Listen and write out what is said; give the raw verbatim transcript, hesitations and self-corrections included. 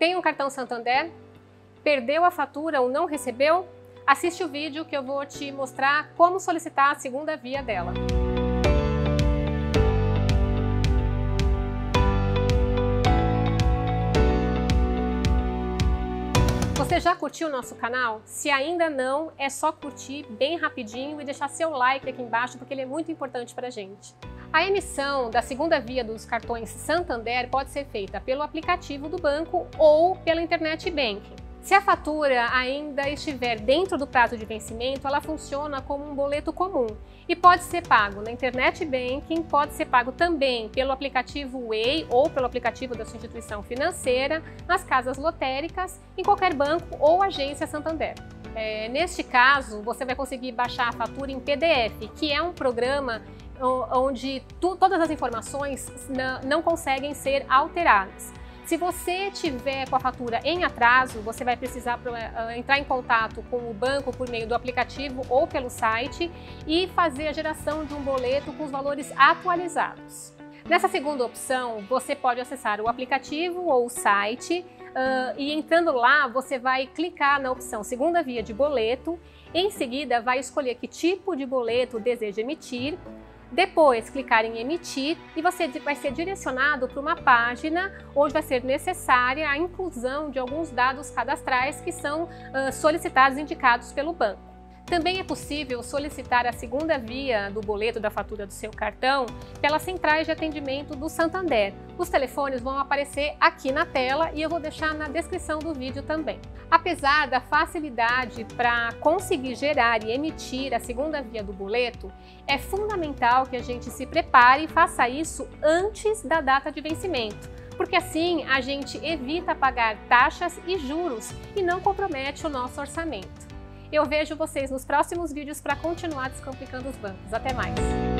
Tem um cartão Santander? Perdeu a fatura ou não recebeu? Assiste o vídeo que eu vou te mostrar como solicitar a segunda via dela. Você já curtiu o nosso canal? Se ainda não, é só curtir bem rapidinho e deixar seu like aqui embaixo, porque ele é muito importante para a gente. A emissão da segunda via dos cartões Santander pode ser feita pelo aplicativo do banco ou pela internet banking. Se a fatura ainda estiver dentro do prazo de vencimento, ela funciona como um boleto comum e pode ser pago na internet banking, pode ser pago também pelo aplicativo Way ou pelo aplicativo da sua instituição financeira, nas casas lotéricas, em qualquer banco ou agência Santander. É, neste caso, você vai conseguir baixar a fatura em P D F, que é um programa onde tu, todas as informações não conseguem ser alteradas. Se você tiver com a fatura em atraso, você vai precisar entrar em contato com o banco por meio do aplicativo ou pelo site e fazer a geração de um boleto com os valores atualizados. Nessa segunda opção, você pode acessar o aplicativo ou o site uh, e entrando lá, você vai clicar na opção segunda via de boleto, em seguida vai escolher que tipo de boleto deseja emitir. Depois, clicar em emitir e você vai ser direcionado para uma página onde vai ser necessária a inclusão de alguns dados cadastrais que são uh, solicitados e indicados pelo banco. Também é possível solicitar a segunda via do boleto da fatura do seu cartão pelas centrais de atendimento do Santander. Os telefones vão aparecer aqui na tela e eu vou deixar na descrição do vídeo também. Apesar da facilidade para conseguir gerar e emitir a segunda via do boleto, é fundamental que a gente se prepare e faça isso antes da data de vencimento, porque assim a gente evita pagar taxas e juros e não compromete o nosso orçamento. Eu vejo vocês nos próximos vídeos para continuar descomplicando os bancos. Até mais!